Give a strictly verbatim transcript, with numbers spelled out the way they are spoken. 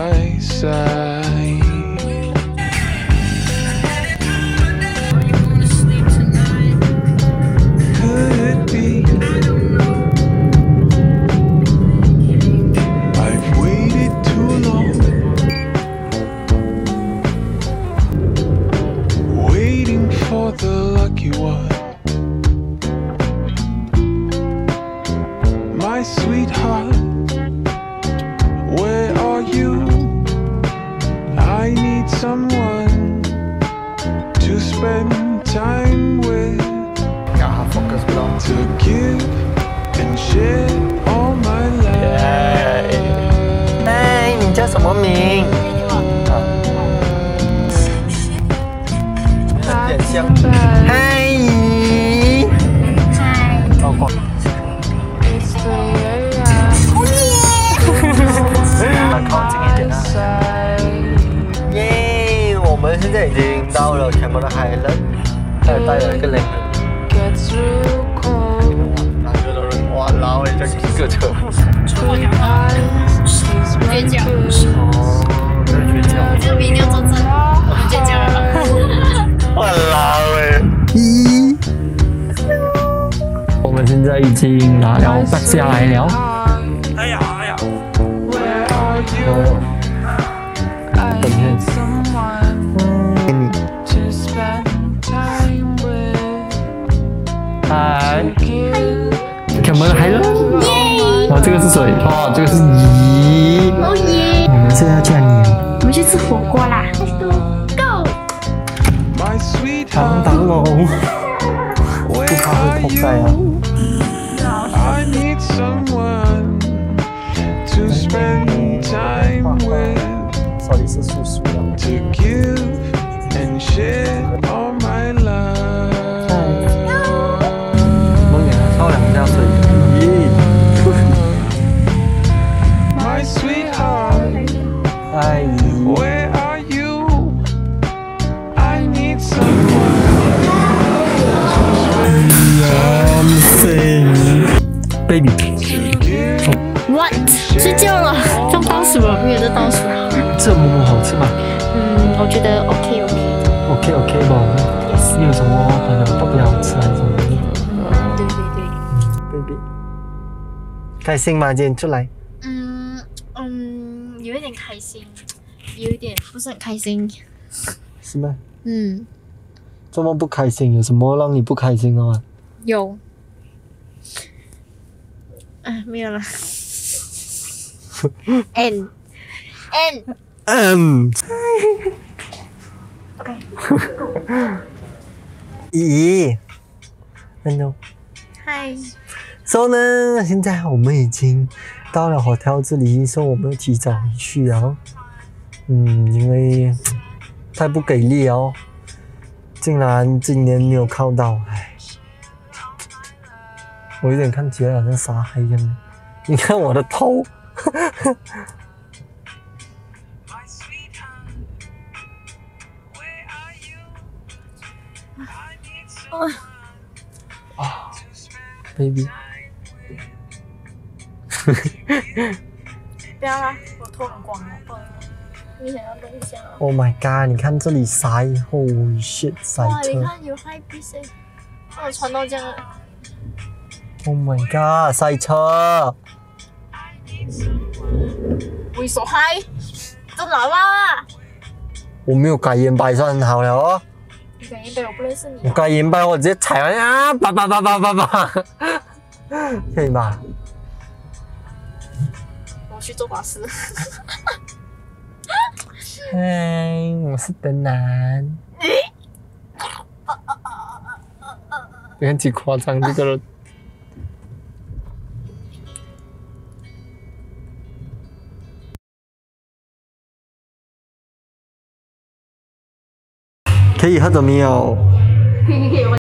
my side. Could it be I've waited too long, waiting for the lucky one, my sweetheart. Where are you? I need someone to spend time with, to give and share all my life. 哎，你叫什么名？点香。嗨。嗨。老公。靠近一点啊！耶，我们现在已经到了 Cameron Highland， 还有带了一个人。哪个的人？哇，老诶，这个车。 绝交。 哦，这是绝交。 这个一定要做正，绝交了。 哇，老诶。咦。我们现在已经拿了back下来了。哎呀哎呀。 哦，等一下。嗨，开门来了。哦，这个是谁？哦，这个是姨。 哦耶！ 我们现在要去哪里？ 我们去吃火锅啦 ！Let's go！ 当当哦，不怕会破盖啊。 To spend time with, 到底是叔叔啊 to give and share all my love. 我给他烧两下水。耶 My sweetheart, 哎， where are you? I need someone to spend baby。 What？ 睡觉了，这样倒数了，没有在倒数。 这馍馍好吃吗？ 嗯，我觉得 OK OK。 OK OK 吧，没有什么可能特别好吃还是什么的。 对对对。 baby， 开心吗？今天出来？ 嗯嗯，有一点开心，有一点不是很开心。 是吗？ 嗯， 这么不开心？有什么让你不开心的吗？ 有。啊，没有了。N N M 咦 ，Hello， 嗨。 所以呢，现在我们已经到了 hotel 这里，所以我们要提早回去啊。嗯，因为太不给力哦，竟然今年没有靠到，唉，我有点看起来好像傻孩一样。你看我的头。啊 ，baby， 不要啦，我头很光哦，不好意思。你想要弄一下哦。 Oh my god！ 你看这里塞，Holy shit！ 塞哇，你车。 看有 high beat 哎，我传到这样了。 Oh my god！ 塞车。 为所嗨，真来啦！ 我没有改烟白算很好了哦。 你改烟白我不认识你、 我改烟白我直接踩完啊，叭叭叭叭叭叭，可以吧？ 我去做法师。 嗨，我是德南。不要太夸张，这个人。可以喝的没有？